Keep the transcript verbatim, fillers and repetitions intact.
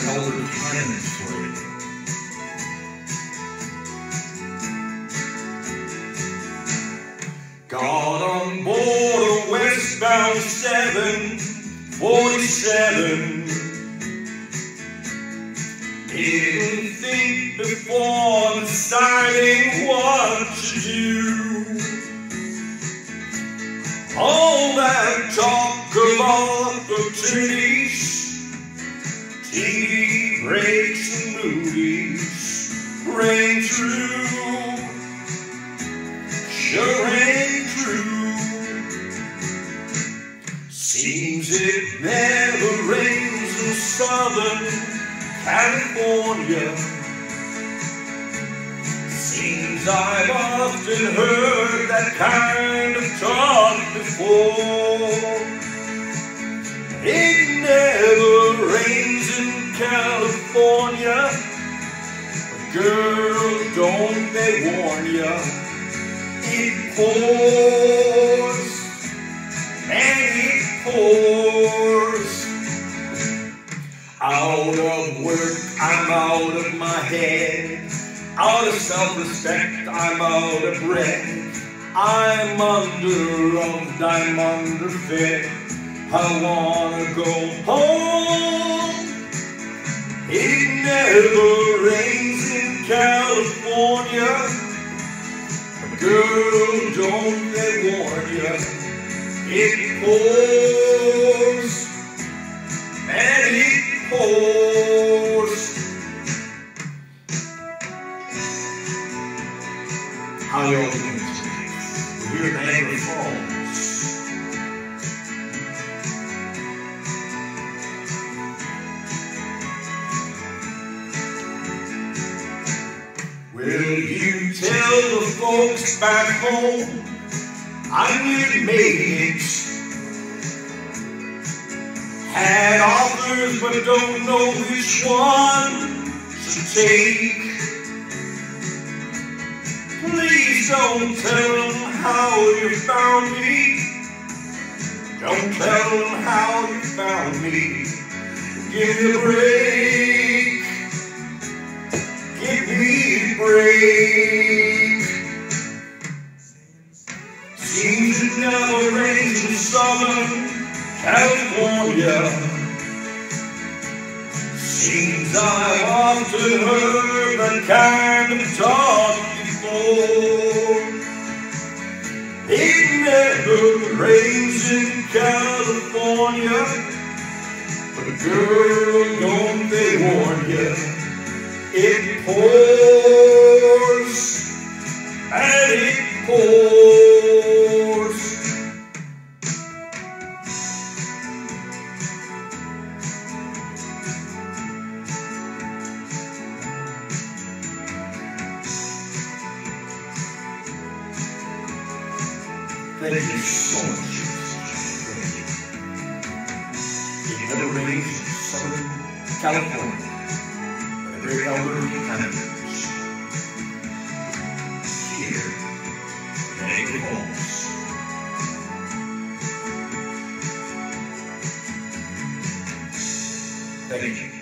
colored Hammond for you. Got on board a westbound seven forty-seven. Didn't think before deciding what to do. All that talk of opportunities, T V breaks and movies, rang true, sure rang true. Seems it never rains in Southern California. Seems I've often heard that kind of talk before. It never rains in California. Girl, don't they warn ya? It pours, and it pours. Out of work, I'm out of my head. Out of self-respect, I'm out of breath. I'm under-loved, I'm underfed. I wanna go home. It never rains in California. Girl, don't they warn ya? It pours, and it pours. How y'all doing today? We're here at Niagara Falls. Will you tell the folks back home I nearly made it? Had offers but don't know which one to take. Please don't tell them how you found me. Don't tell them how you found me. Give me a break. Give me a break. Seems it never rains in Southern California. Seems I've often heard that kind of talk before. It never rains in California, but girl, don't they warn ya? It pours, and it pours. Thank you so much. It never rains in Southern California, but a very elderly Hammond here in Niagara Falls. Thank you.